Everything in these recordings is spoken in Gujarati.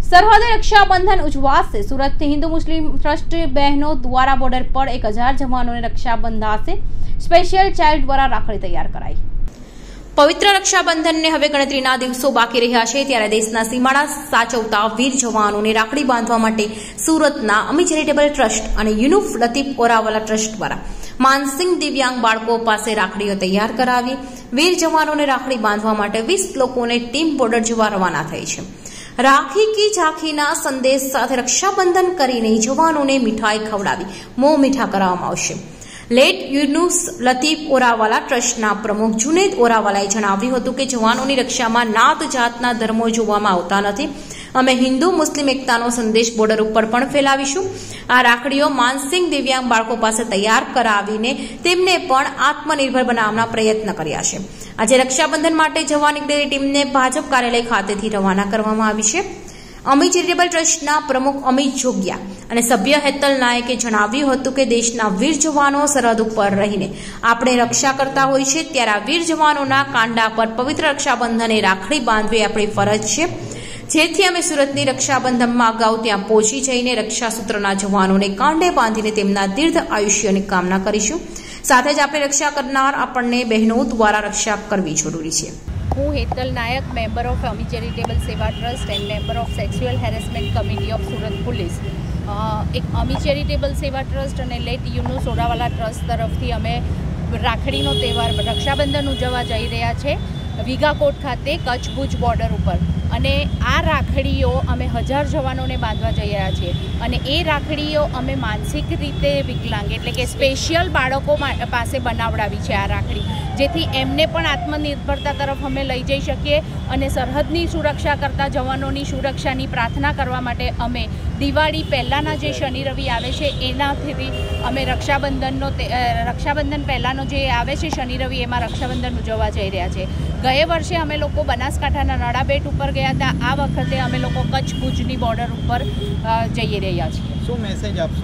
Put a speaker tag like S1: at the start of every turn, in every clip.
S1: सरहद रक्षाबंधन उजवासे सूरत हिंदू मुस्लिम ट्रस्ट बहनों द्वारा बॉर्डर पर 1000 जवानों ने रक्षा बंधासे स्पेशियल चाइल्ड द्वारा राखड़ी तैयार कराई। पवित्र रक्षाबंधन ने हवे गणतरीना दिवसों बाकी रह्या छे त्यारे देशना सीमाड़ा साचवता वीर जवानोने राखड़ी बांधवा माटे सूरतना अमी चेरिटेबल ट्रस्ट अने यूनुफ लतीफ ओरावाला ट्रस्ट द्वारा मानसिंह दिव्यांग बाळको पासे राखड़ीओ तैयार करावी। वीर जवानोने राखड़ी बांधवा माटे 20 लोकोने टीम बॉर्डर जवा रवाना थई छे। राखी की झांकीना संदेश साथे रक्षाबंधन करीने जवानोने मिठाई खवडावी मों मीठा कराववामां आवशे। लेट यूनुस लतीफ ओरावाला ट्रस्टना प्रमुख जुनेद ओरावालाए जणाव्युं हतुं के जवानोनी रक्षामां नात जातना धर्मो जोवामां आवता नथी। अमे हिंदू मुस्लिम एकतानो संदेश बॉर्डर पर पण फैलावीशुं। आ राखड़ीओ मानसिंह दिव्यांग बाळको पासे तैयार करावीने तेमने पण आत्मनिर्भर बनाववाना प्रयत्न कर्या छे। आज रक्षाबंधन माटे जवा निकळेली टीमने भाजप कार्यालय खातेथी रवाना करवामां आवी छे। अमी चेरिटेबल ट्रस्टना प्रमुख अमित जोगिया અને સભ્ય હેતલ નાયકે જણાવ્યું હતું કે દેશના વીર જવાનો સરહદ ઉપર રહીને આપણે રક્ષા કરતા હોય છે ત્યારે આ વીર જવાનોના કાંડા પર પવિત્ર રક્ષાબંધને રાખડી બાંધવી આપણી ફરજ છે। જેથી અમે સુરતની રક્ષાબંધનમાં અગાઉ ત્યાં પહોંચી જઈને રક્ષાસૂત્રના જવાનોને કાંડે બાંધીને તેમના દીર્ઘ આયુષ્યની કામના કરીશું। સાથે જ આપણે રક્ષા કરનાર આપણને બહેનો દ્વારા રક્ષા કરવી જરૂરી છે।
S2: હું Hetal Nayak, member of Ami charitable Seva trust and member of sexual harassment committee of Surat police એક અમી ચેરિટેબલ સેવા ટ્રસ્ટ અને લેટ યુનુસ ઓરાવાલા ટ્રસ્ટ તરફથી અમે રાખડીનો તહેવાર રક્ષાબંધન ઉજવવા જઈ રહ્યા છે વિગાકોટ ખાતે કચ્છ ભુજ બોર્ડર ઉપર। અને આ રાખડીઓ અમે 1000 જવાનોને બાંધવા જઈ રહ્યા છીએ અને એ રાખડીઓ અમે માનસિક રીતે વિકલાંગ એટલે કે સ્પેશિયલ બાળકો પાસે બનાવડાવી છે આ રાખડી, જેથી એમને પણ આત્મનિર્ભરતા તરફ અમે લઈ જઈ શકીએ અને સરહદની સુરક્ષા કરતા જવાનોની સુરક્ષાની પ્રાર્થના કરવા માટે અમે દિવાળી પહેલાંના જે શનિ રવિ આવે છે એનાથી અમે રક્ષાબંધન પહેલાંનો જે આવે છે શનિ રવિ એમાં રક્ષાબંધન ઉજવવા જઈ રહ્યા છે। ગયે વર્ષે અમે લોકો બનાસકાંઠાના નડાબેટ ઉપર ગયા હતા, આ વખતે અમે લોકો કચ્છ ભુજની બોર્ડર ઉપર જઈ રહ્યા છીએ।
S3: શું મેસેજ આપશો?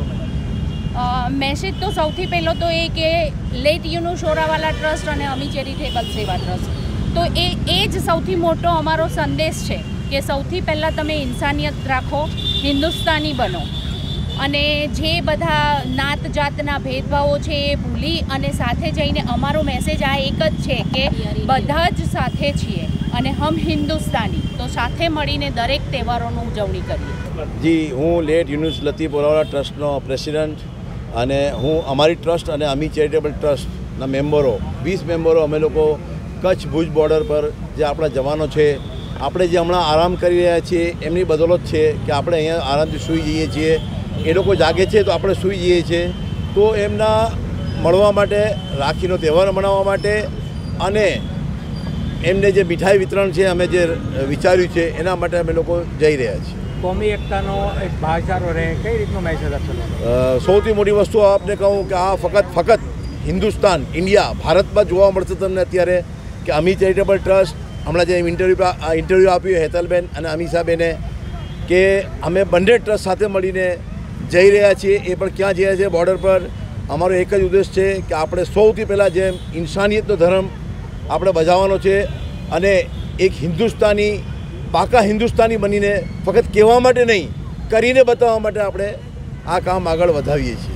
S2: મેસેજ તો સૌથી પહેલો તો એ કે લેટ યુનુસ ઓરાવાલા ટ્રસ્ટ અને અમી ચેરિટેબલ સેવા ટ્રસ્ટ તો એ જ સૌથી મોટો અમારો સંદેશ છે કે સૌથી પહેલાં તમે ઇન્સાનિયત રાખો, હિન્દુસ્તાની બનો અને જે બધા નાત જાતના ભેદભાવો છે એ ભૂલી અને સાથે જઈને અમારો મેસેજ આ એક જ છે કે બધા જ સાથે છીએ અને હમ હિન્દુસ્તાની તો સાથે મળીને દરેક તહેવારોની ઉજવણી કરીએ।
S4: જી, હું લેટ યુનુસ લતીફ ઓરાવાલા ટ્રસ્ટનો પ્રેસિડેન્ટ અને હું અમારી ટ્રસ્ટ અને અમી ચેરિટેબલ ટ્રસ્ટના મેમ્બરો 20 મેમ્બરો અમે લોકો કચ્છ ભુજ બોર્ડર પર જે આપણા જવાનો છે, આપણે જે હમણાં આરામ કરી રહ્યા છીએ એમની બદોલત છે કે આપણે અહીંયા આરામથી સૂઈ જઈએ છીએ। એ લોકો જાગે છે તો આપણે સૂઈ જઈએ છીએ, તો એમના મળવા માટે, રાખીનો તહેવાર મનાવવા માટે અને એમને જે મીઠાઈ વિતરણ છે અમે જે વિચાર્યું છે એના માટે અમે લોકો જઈ રહ્યા છીએ।
S3: કોમી એકતાનો એક ભાઈચારો રહે, કઈ રીતનો મેસેજ આપશો?
S4: સૌથી મોટી વસ્તુ આપને કહું કે આ ફક્ત હિન્દુસ્તાન, ઇન્ડિયા, ભારતમાં જોવા મળશે તમને અત્યારે કે અમી ચેરિટેબલ ટ્રસ્ટ હમણાં જે ઇન્ટરવ્યૂ આપ્યું હેતલબેન અને અમીષાબેને કે અમે બંને ટ્રસ્ટ સાથે મળીને જઈ રહ્યા છીએ। એ પણ ક્યાં જઈ રહ્યા છે? બોર્ડર પર। અમારો એક જ ઉદ્દેશ છે કે આપણે સૌથી પહેલાં જેમ ઇન્સાનિયતનો ધર્મ આપણે બજાવવાનો છે અને એક હિન્દુસ્તાની, પાકા હિન્દુસ્તાની બનીને ફક્ત કહેવા માટે નહીં, કરીને બતાવવા માટે આપણે આ કામ આગળ વધાવીએ છીએ।